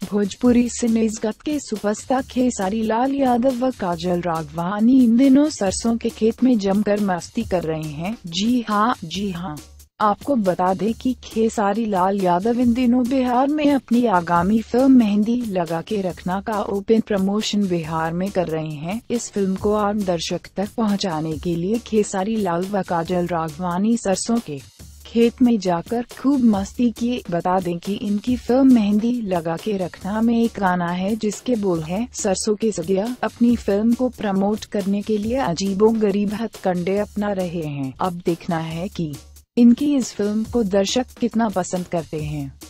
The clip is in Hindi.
भोजपुरी सिने जगत के सुपरस्टार खेसारी लाल यादव व काजल राघवानी इन दिनों सरसों के खेत में जमकर मस्ती कर रहे हैं। जी हाँ, आपको बता दें कि खेसारी लाल यादव इन दिनों बिहार में अपनी आगामी फिल्म मेहंदी लगा के रखना का ओपन प्रमोशन बिहार में कर रहे हैं। इस फिल्म को आम दर्शक तक पहुंचाने के लिए खेसारी लाल व काजल राघवानी सरसों के खेत में जाकर खूब मस्ती की। बता दें कि इनकी फिल्म मेहंदी लगा के रखना में एक गाना है जिसके बोल हैं, सरसों के सदिया अपनी फिल्म को प्रमोट करने के लिए अजीबोगरीब हथकंडे अपना रहे हैं। अब देखना है कि इनकी इस फिल्म को दर्शक कितना पसंद करते हैं।